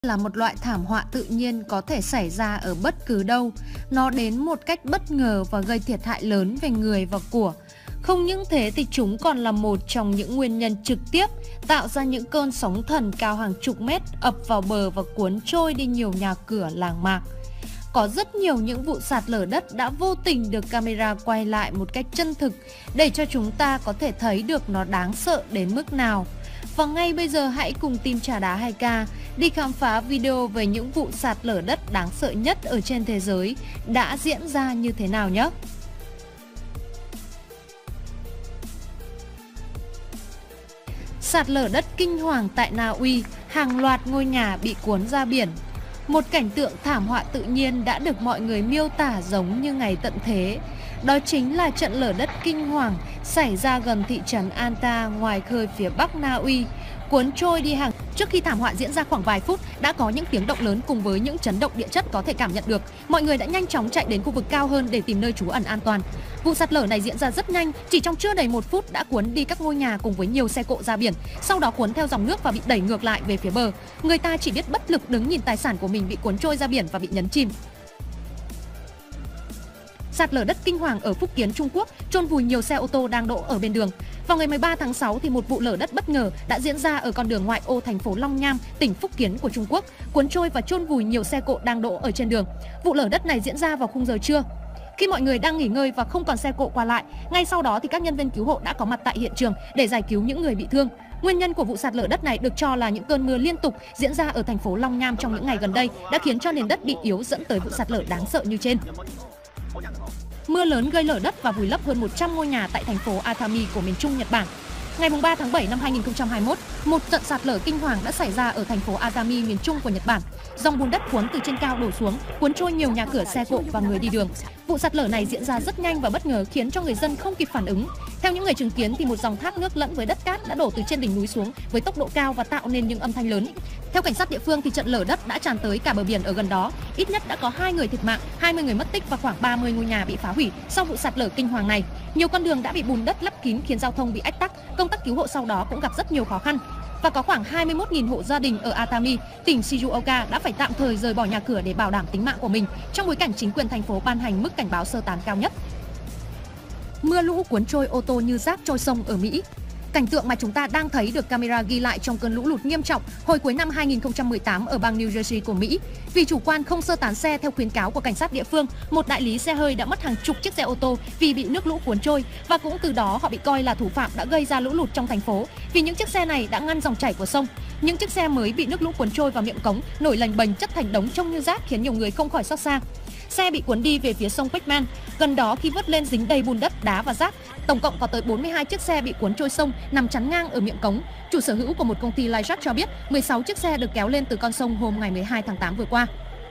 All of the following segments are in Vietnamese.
Là một loại thảm họa tự nhiên có thể xảy ra ở bất cứ đâu. Nó đến một cách bất ngờ và gây thiệt hại lớn về người và của. Không những thế thì chúng còn là một trong những nguyên nhân trực tiếp tạo ra những cơn sóng thần cao hàng chục mét ập vào bờ và cuốn trôi đi nhiều nhà cửa làng mạc. Có rất nhiều những vụ sạt lở đất đã vô tình được camera quay lại một cách chân thực để cho chúng ta có thể thấy được nó đáng sợ đến mức nào. Và ngay bây giờ hãy cùng team Trà Đá 2K đi khám phá video về những vụ sạt lở đất đáng sợ nhất ở trên thế giới đã diễn ra như thế nào nhé! Sạt lở đất kinh hoàng tại Na Uy, hàng loạt ngôi nhà bị cuốn ra biển. Một cảnh tượng thảm họa tự nhiên đã được mọi người miêu tả giống như ngày tận thế. Đó chính là trận lở đất kinh hoàng xảy ra gần thị trấn Anta ngoài khơi phía bắc Na Uy, cuốn trôi đi hàng. Trước khi thảm họa diễn ra khoảng vài phút, đã có những tiếng động lớn cùng với những chấn động địa chất có thể cảm nhận được. Mọi người đã nhanh chóng chạy đến khu vực cao hơn để tìm nơi trú ẩn an toàn. Vụ sạt lở này diễn ra rất nhanh, chỉ trong chưa đầy 1 phút đã cuốn đi các ngôi nhà cùng với nhiều xe cộ ra biển, sau đó cuốn theo dòng nước và bị đẩy ngược lại về phía bờ. Người ta chỉ biết bất lực đứng nhìn tài sản của mình bị cuốn trôi ra biển và bị nhấn chìm. Sạt lở đất kinh hoàng ở Phúc Kiến, Trung Quốc chôn vùi nhiều xe ô tô đang đỗ ở bên đường. Vào ngày 13 tháng 6 thì một vụ lở đất bất ngờ đã diễn ra ở con đường ngoại ô thành phố Long Nham, tỉnh Phúc Kiến của Trung Quốc, cuốn trôi và chôn vùi nhiều xe cộ đang đỗ ở trên đường. Vụ lở đất này diễn ra vào khung giờ trưa, khi mọi người đang nghỉ ngơi và không còn xe cộ qua lại. Ngay sau đó thì các nhân viên cứu hộ đã có mặt tại hiện trường để giải cứu những người bị thương. Nguyên nhân của vụ sạt lở đất này được cho là những cơn mưa liên tục diễn ra ở thành phố Long Nham trong những ngày gần đây đã khiến cho nền đất bị yếu, dẫn tới vụ sạt lở đáng sợ như trên. Mưa lớn gây lở đất và vùi lấp hơn 100 ngôi nhà tại thành phố Atami của miền Trung, Nhật Bản. Ngày 3 tháng 7 năm 2021, một trận sạt lở kinh hoàng đã xảy ra ở thành phố Atami, miền Trung của Nhật Bản. Dòng bùn đất cuốn từ trên cao đổ xuống, cuốn trôi nhiều nhà cửa, xe cộ và người đi đường. Vụ sạt lở này diễn ra rất nhanh và bất ngờ khiến cho người dân không kịp phản ứng. Theo những người chứng kiến thì một dòng thác nước lẫn với đất cát đã đổ từ trên đỉnh núi xuống với tốc độ cao và tạo nên những âm thanh lớn. Theo cảnh sát địa phương thì trận lở đất đã tràn tới cả bờ biển ở gần đó. Ít nhất đã có 2 người thiệt mạng, 20 người mất tích và khoảng 30 ngôi nhà bị phá hủy sau vụ sạt lở kinh hoàng này. Nhiều con đường đã bị bùn đất lấp kín khiến giao thông bị ách tắc. Công tác cứu hộ sau đó cũng gặp rất nhiều khó khăn. Và có khoảng 21.000 hộ gia đình ở Atami, tỉnh Shizuoka đã phải tạm thời rời bỏ nhà cửa để bảo đảm tính mạng của mình trong bối cảnh chính quyền thành phố ban hành mức cảnh báo sơ tán cao nhất. Mưa lũ cuốn trôi ô tô như rác trôi sông ở Mỹ. Cảnh tượng mà chúng ta đang thấy được camera ghi lại trong cơn lũ lụt nghiêm trọng hồi cuối năm 2018 ở bang New Jersey của Mỹ. Vì chủ quan không sơ tán xe theo khuyến cáo của cảnh sát địa phương, một đại lý xe hơi đã mất hàng chục chiếc xe ô tô vì bị nước lũ cuốn trôi, và cũng từ đó họ bị coi là thủ phạm đã gây ra lũ lụt trong thành phố vì những chiếc xe này đã ngăn dòng chảy của sông. Những chiếc xe mới bị nước lũ cuốn trôi vào miệng cống, nổi lềnh bềnh chất thành đống trông như rác khiến nhiều người không khỏi xót xa. Xe bị cuốn đi về phía sông Queckman, gần đó khi vớt lên dính đầy bùn đất, đá và rác. Tổng cộng có tới 42 chiếc xe bị cuốn trôi sông nằm chắn ngang ở miệng cống. Chủ sở hữu của một công ty lai dắt cho biết 16 chiếc xe được kéo lên từ con sông hôm ngày 12 tháng 8 vừa qua.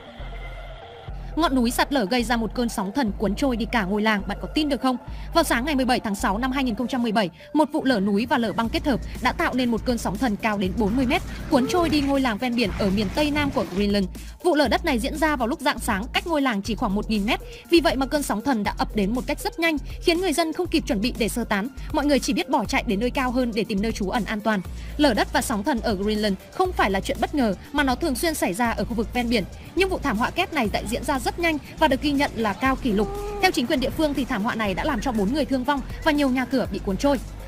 Ngọn núi sạt lở gây ra một cơn sóng thần cuốn trôi đi cả ngôi làng, bạn có tin được không? Vào sáng ngày 17 tháng 6 năm 2017, một vụ lở núi và lở băng kết hợp đã tạo nên một cơn sóng thần cao đến 40 mét, cuốn trôi đi ngôi làng ven biển ở miền Tây Nam của Greenland. Vụ lở đất này diễn ra vào lúc rạng sáng, cách ngôi làng chỉ khoảng 1.000 mét. Vì vậy mà cơn sóng thần đã ập đến một cách rất nhanh, khiến người dân không kịp chuẩn bị để sơ tán. Mọi người chỉ biết bỏ chạy đến nơi cao hơn để tìm nơi trú ẩn an toàn. Lở đất và sóng thần ở Greenland không phải là chuyện bất ngờ mà nó thường xuyên xảy ra ở khu vực ven biển. Nhưng vụ thảm họa kép này lại diễn ra rất nhanh và được ghi nhận là cao kỷ lục. Theo chính quyền địa phương thì thảm họa này đã làm cho 4 người thương vong và nhiều nhà cửa bị cuốn trôi.